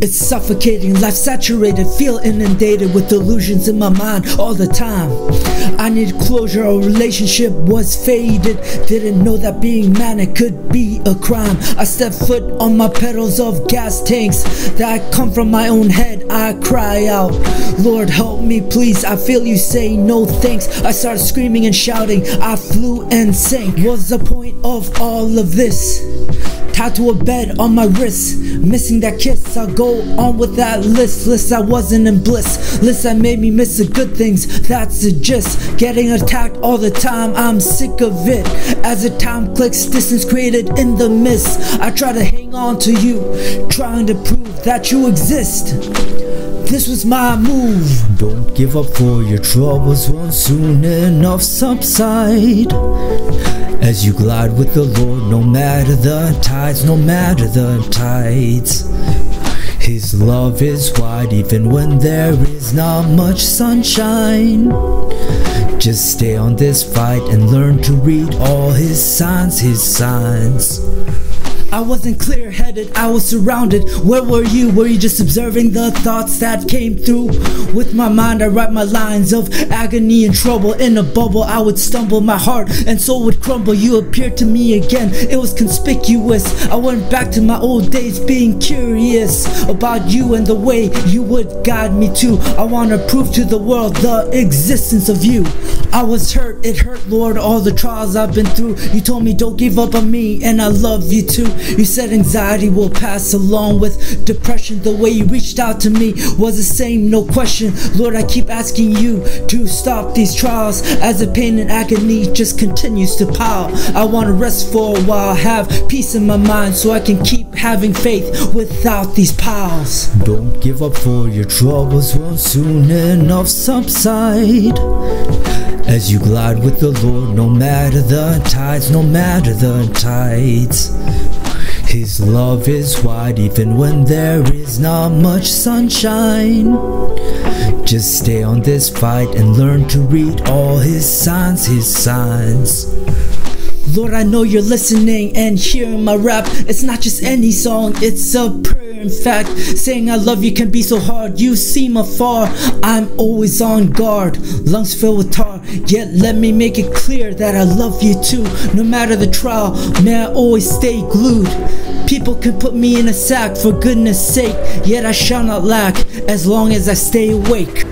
It's suffocating, life saturated, feel inundated with delusions in my mind all the time. I need closure, a relationship was faded. Didn't know that being manic could be a crime. I stepped foot on my pedals of gas tanks that come from my own head. I cry out, Lord help me please. I feel you say no thanks. I started screaming and shouting, I flew and sank. What's the point of all of this? Tied to a bed on my wrist, missing that kiss. I'll go on with that list I wasn't in bliss, list that made me miss the good things. That's the gist, getting attacked all the time, I'm sick of it. As the time clicks, distance created in the mist, I try to hang on to you, trying to prove that you exist. This was my move. Don't give up, for your troubles won't soon enough subside. As you glide with the Lord, no matter the tides, no matter the tides. His love is wide even when there is not much sunshine. Just stay on this fight and learn to read all his signs, his signs. I wasn't clear-headed, I was surrounded. Where were you? Were you just observing the thoughts that came through? With my mind I write my lines of agony and trouble. In a bubble I would stumble, my heart and soul would crumble. You appeared to me again, it was conspicuous. I went back to my old days, being curious about you and the way you would guide me to. I want to prove to the world the existence of you. I was hurt, it hurt Lord, all the trials I've been through. You told me don't give up on me, and I love you too. You said anxiety will pass along with depression. The way you reached out to me was the same, no question. Lord, I keep asking you to stop these trials as the pain and agony just continues to pile. I want to rest for a while, have peace in my mind so I can keep having faith without these piles. Don't give up, for your troubles will soon enough subside. As you glide with the Lord, no matter the tides, no matter the tides. His love is wide even when there is not much sunshine. Just stay on this fight and learn to read all his signs, his signs. Lord, I know you're listening and hearing my rap. It's not just any song, it's a prayer. In fact, saying I love you can be so hard. You seem afar, I'm always on guard. Lungs filled with tar, yet let me make it clear that I love you too. No matter the trial, may I always stay glued. People can put me in a sack for goodness sake, yet I shall not lack as long as I stay awake.